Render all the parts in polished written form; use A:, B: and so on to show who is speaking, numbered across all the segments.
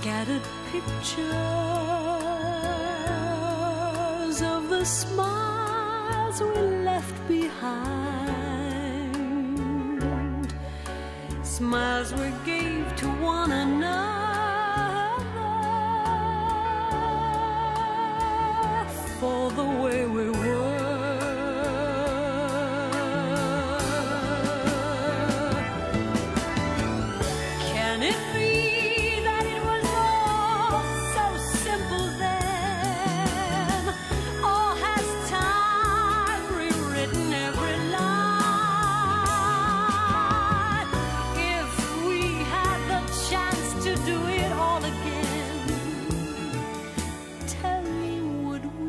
A: scattered pictures of the smiles we left behind, smiles we gave to one another for the way we were. Can it be that it was all so simple then? Or has time rewritten every line? If we had the chance to do it all again, tell me, would we?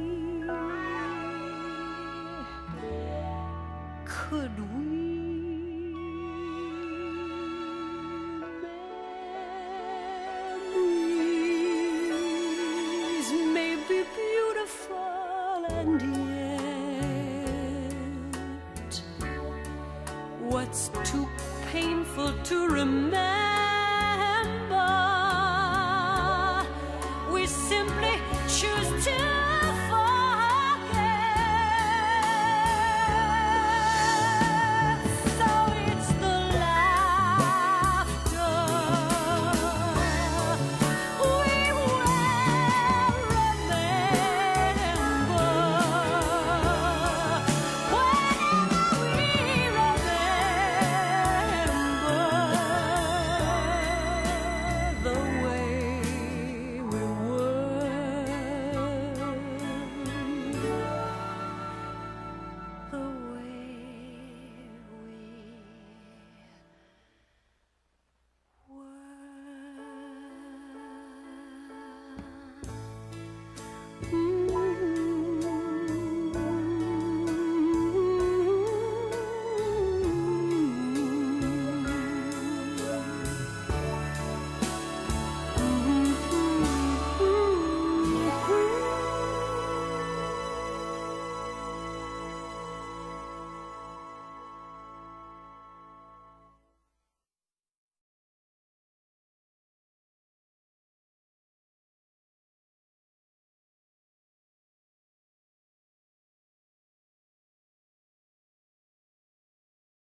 A: Could we? Memories may be beautiful, and yet what's too painful to remember